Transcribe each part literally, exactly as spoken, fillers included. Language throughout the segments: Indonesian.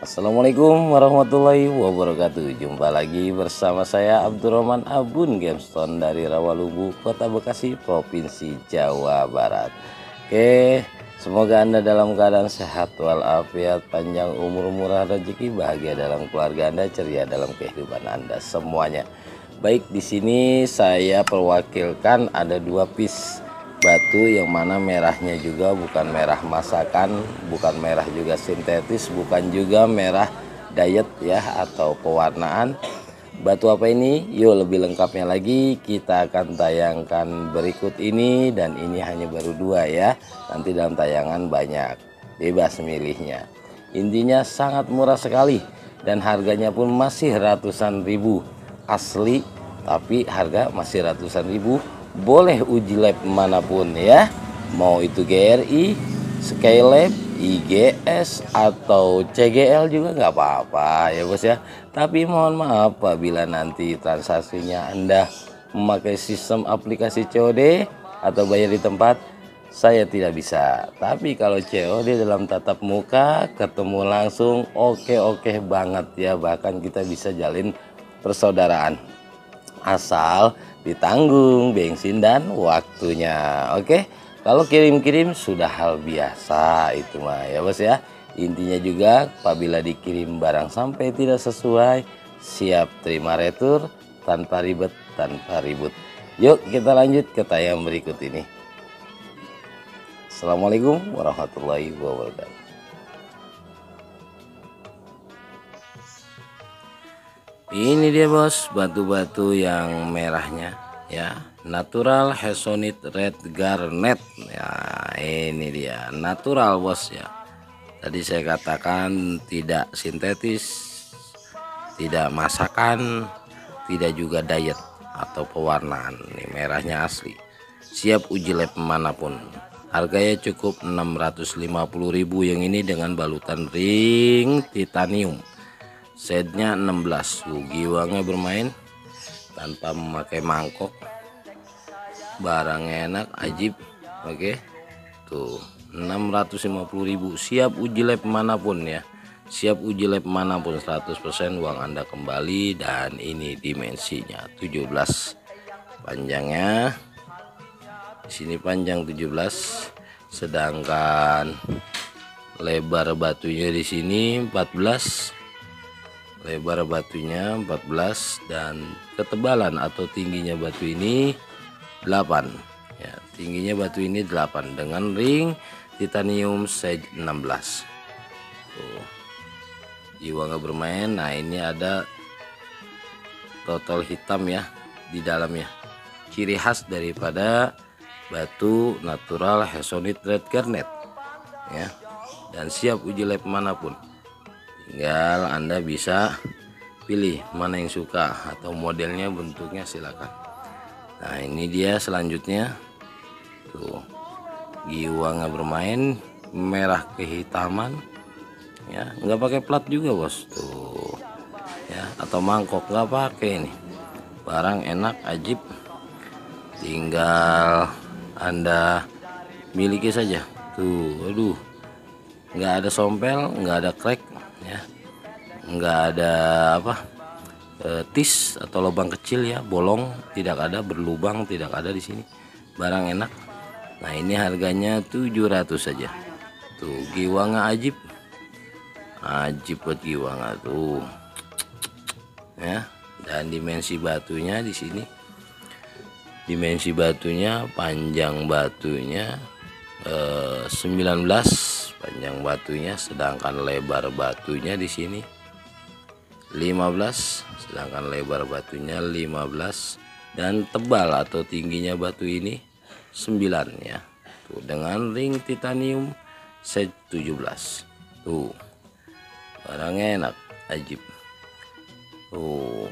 Assalamualaikum warahmatullahi wabarakatuh. Jumpa lagi bersama saya Abdurrahman Abun Gemstone dari Rawalumbu, Kota Bekasi, Provinsi Jawa Barat. Oke, semoga Anda dalam keadaan sehat walafiat, panjang umur, murah rezeki, bahagia dalam keluarga Anda, ceria dalam kehidupan Anda semuanya. Baik, di sini saya perwakilkan ada dua piece batu yang mana merahnya juga bukan merah masakan, bukan merah juga sintetis, bukan juga merah diet ya atau pewarnaan. Batu apa ini? Yuk lebih lengkapnya lagi kita akan tayangkan berikut ini, dan ini hanya baru dua ya. Nanti dalam tayangan banyak, bebas milihnya. Intinya sangat murah sekali dan harganya pun masih ratusan ribu. Asli, tapi harga masih ratusan ribu. Boleh uji lab manapun ya, mau itu G R I, Skylab, I G S atau C G L juga nggak apa-apa ya bos ya. Tapi mohon maaf apabila nanti transaksinya Anda memakai sistem aplikasi C O D atau bayar di tempat, saya tidak bisa. Tapi kalau C O D dalam tatap muka ketemu langsung, oke-oke banget ya, bahkan kita bisa jalin persaudaraan asal ditanggung bensin dan waktunya. Oke, kalau kirim-kirim sudah hal biasa itu mah ya bos ya. Intinya juga apabila dikirim barang sampai tidak sesuai, siap terima retur tanpa ribet tanpa ribut. Yuk kita lanjut ke tayang berikut ini. Assalamualaikum warahmatullahi wabarakatuh. Ini dia bos, batu-batu yang merahnya ya, natural Hesonite red garnet ya. Ini dia natural bos ya. Tadi saya katakan tidak sintetis, tidak masakan, tidak juga diet atau pewarnaan. Ini merahnya asli, siap uji lab manapun. Harganya cukup enam ratus lima puluh ribu yang ini dengan balutan ring titanium. Setnya enam belas, giwangnya bermain tanpa memakai mangkok, barangnya enak, ajib. Oke, tuh enam ratus lima puluh ribu, siap uji lab manapun ya, siap uji lab manapun, seratus persen uang Anda kembali. Dan ini dimensinya tujuh belas, panjangnya di sini panjang tujuh belas, sedangkan lebar batunya di sini empat belas, lebar batunya empat belas, dan ketebalan atau tingginya batu ini delapan ya, tingginya batu ini delapan dengan ring titanium size enam belas. Tuh, jiwa nggak bermain. Nah ini ada total hitam ya di dalamnya, ciri khas daripada batu natural Hesonite red garnet ya, dan siap uji lab manapun. Tinggal Anda bisa pilih mana yang suka atau modelnya, bentuknya silakan. Nah ini dia selanjutnya, tuh giwangnya bermain, merah kehitaman ya, nggak pakai plat juga bos tuh ya, atau mangkok nggak pakai. Ini barang enak, ajib, tinggal Anda miliki saja. Tuh aduh, nggak ada sompel, nggak ada crack ya, nggak ada apa e, tis atau lubang kecil ya, bolong tidak ada, berlubang tidak ada di sini. Barang enak. Nah ini harganya tujuh ratus saja. Tuh giwangnya ajib, ajib buat giwangnya tuh ya. Dan dimensi batunya di sini, dimensi batunya, panjang batunya eh, sembilan belas, panjang batunya, sedangkan lebar batunya di sini lima belas, sedangkan lebar batunya lima belas, dan tebal atau tingginya batu ini sembilan ya. Tuh dengan ring titanium size tujuh belas. Tuh barangnya enak, ajib. Tuh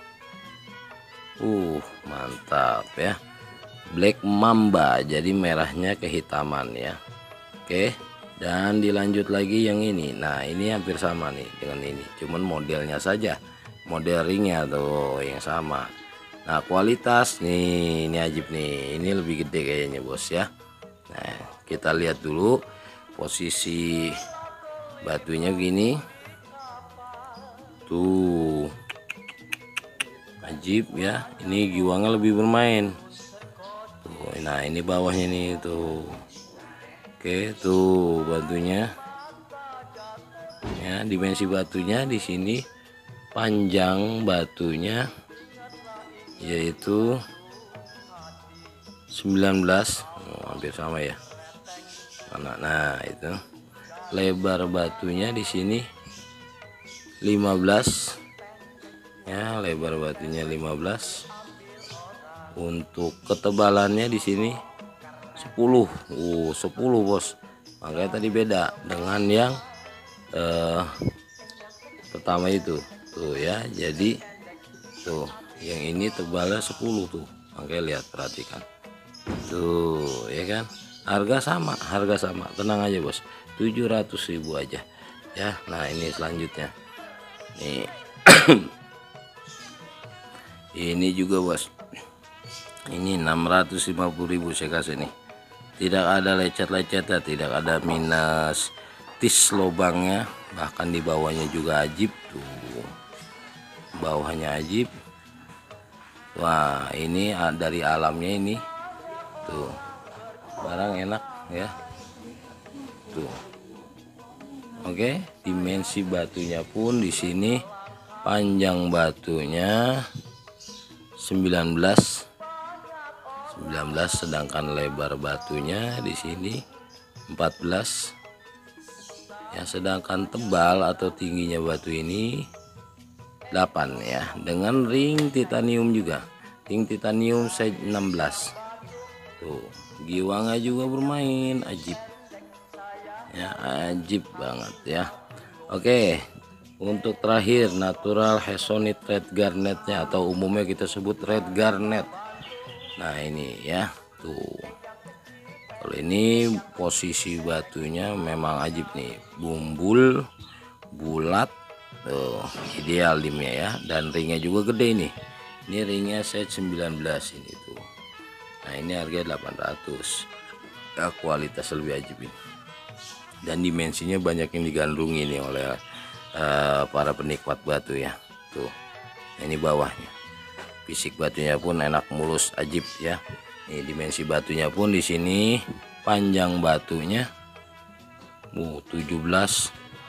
uh mantap ya, black mamba, jadi merahnya kehitaman ya. Oke, dan dilanjut lagi yang ini. Nah ini hampir sama nih dengan ini, cuman modelnya saja, model ringnya tuh yang sama. Nah kualitas nih, ini ajib nih, ini lebih gede kayaknya bos ya. Nah kita lihat dulu posisi batunya gini tuh ajib ya. Ini giwangnya lebih bermain tuh. Nah ini bawahnya nih tuh. Oke tuh batunya ya, dimensi batunya di sini panjang batunya yaitu sembilan belas, oh, hampir sama ya. Mana nah itu lebar batunya di sini lima belas ya, lebar batunya lima belas. Untuk ketebalannya di sini sepuluh. Uh sepuluh bos. Makanya tadi beda dengan yang eh, pertama itu tuh ya. Jadi tuh yang ini tebalnya sepuluh tuh. Makanya lihat, perhatikan tuh ya kan. Harga sama, harga sama, tenang aja bos, tujuh ratus ribu aja ya. Nah ini selanjutnya nih ini juga bos, ini enam ratus lima puluh ribu saya kasih nih. Tidak ada lecet-lecetnya, tidak ada minus tis lubangnya, bahkan di bawahnya juga ajib tuh, bawahnya ajib. Wah ini dari alamnya ini tuh, barang enak ya tuh. Oke, dimensi batunya pun di sini panjang batunya sembilan belas, sedangkan lebar batunya di sini empat belas ya, sedangkan tebal atau tingginya batu ini delapan ya, dengan ring titanium juga, ring titanium size enam belas tuh. Giwangnya juga bermain ajib ya, ajib banget ya. Oke, untuk terakhir natural Hesonite red garnetnya, atau umumnya kita sebut red garnet. Nah ini ya tuh, kalau ini posisi batunya memang ajib nih, bumbul bulat tuh, ideal dimnya ya, dan ringnya juga gede nih. Ini ringnya set sembilan belas ini tuh. Nah ini harga delapan ratus ya, kualitas lebih ajib ini, dan dimensinya banyak yang digandrungi nih oleh uh, para penikmat batu ya tuh. Nah, ini bawahnya, fisik batunya pun enak, mulus, ajib ya. Ini dimensi batunya pun di sini panjang batunya uh, tujuh belas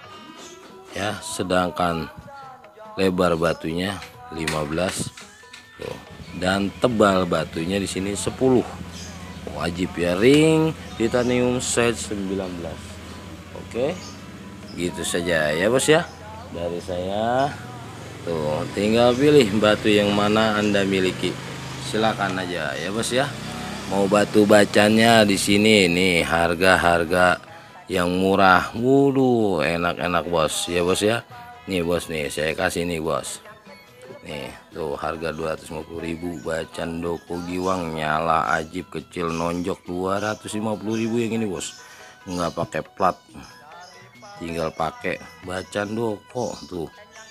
ya, sedangkan lebar batunya lima belas tuh, dan tebal batunya di sini sepuluh. Wajib ya, ring titanium size sembilan belas. Oke, gitu saja ya bos ya dari saya tuh. Tinggal pilih batu yang mana Anda miliki, silakan aja ya bos ya. Mau batu bacanya di sini nih, harga-harga yang murah, wuduh enak-enak bos ya bos ya. Nih bos nih, saya kasih nih bos, nih tuh harga dua ratus lima puluh ribu, bacan doko giwang nyala ajib kecil nonjok dua ratus lima puluh ribu yang ini bos, nggak pakai plat, tinggal pakai bacan doko tuh.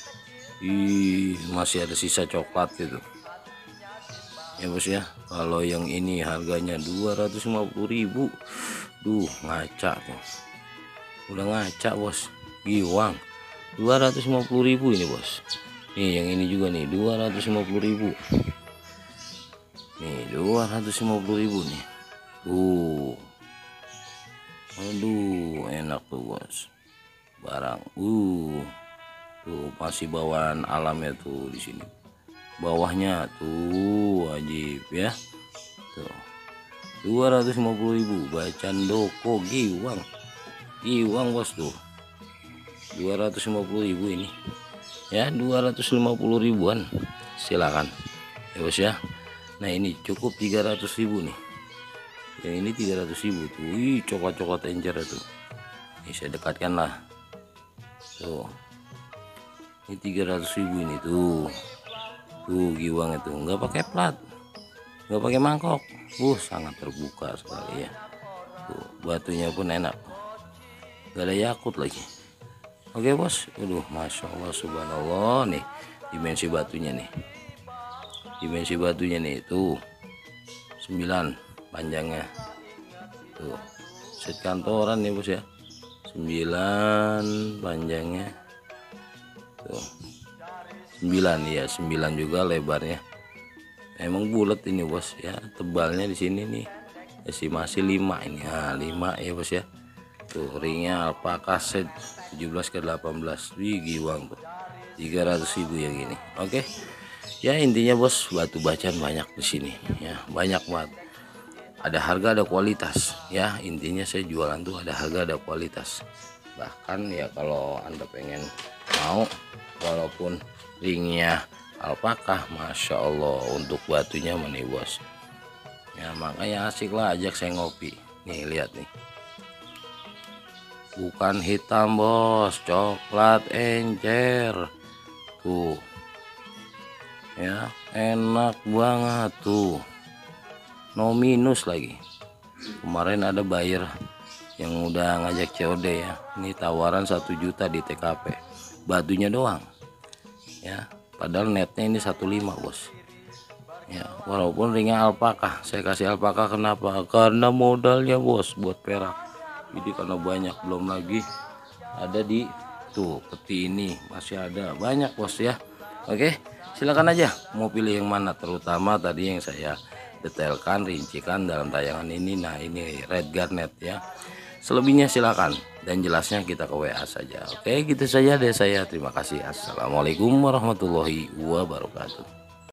Ih masih ada sisa coklat gitu ya bos ya. Kalau yang ini harganya dua ratus lima puluh ribu, duh ngaca tuh, udah ngaca bos, giwang dua ratus lima puluh ribu ini bos. Nih yang ini juga nih dua ratus lima puluh ribu, nih dua ratus lima puluh ribu nih tuh. Aduh enak tuh bos barang, uh tuh masih bawaan alamnya tuh di sini, bawahnya tuh wajib ya tuh. Dua ratus lima puluh ribu bacan doko giwang, giwang bos tuh, dua ratus lima puluh ribu ini ya, dua ratus lima puluh ribuan silakan ya bos ya. Nah ini cukup tiga ratus ribu nih, yang ini tiga ratus ribu tuh. Wih coklat-coklat encer tuh, ini saya dekatkan lah tuh, ini tiga ratus ribu ini tuh, tuh giwang itu nggak pakai plat, nggak pakai mangkok, uh sangat terbuka sekali ya tuh. Batunya pun enak, nggak ada yakut lagi. Oke bos, aduh masya Allah subhanallah. Nih dimensi batunya nih, dimensi batunya nih tuh sembilan panjangnya tuh, set kantoran nih bos ya, sembilan panjangnya tuh. sembilan ya, sembilan juga lebarnya. Emang bulat ini bos ya, tebalnya di sini nih estimasi lima ini. Nah, lima ya bos ya. Tuh ringnya alpaka set tujuh belas ke delapan belas. Wih giwang tuh. tiga ratus ribu yang gini. Oke. Ya intinya bos, batu bacan banyak di sini ya, banyak banget. Ada harga ada kualitas ya, intinya saya jualan tuh ada harga ada kualitas. Bahkan ya kalau anda pengen mau walaupun ringnya alpaka, masya Allah untuk batunya nih bos ya, makanya asik lah ajak saya ngopi nih. Lihat nih, bukan hitam bos, coklat encer tuh ya, enak banget tuh, no minus lagi. Kemarin ada buyer yang udah ngajak C O D ya, ini tawaran satu juta di T K P batunya doang ya, padahal netnya ini satu koma lima bos ya, walaupun ringnya alpaka. Saya kasih alpaka kenapa? Karena modalnya bos buat perak. Jadi karena banyak, belum lagi ada di tuh peti ini masih ada banyak bos ya. Oke, silakan aja mau pilih yang mana, terutama tadi yang saya detailkan rincikan dalam tayangan ini. Nah ini red garnet ya, selebihnya silakan dan jelasnya kita ke W A saja. Oke gitu saja deh saya, terima kasih. Assalamualaikum warahmatullahi wabarakatuh.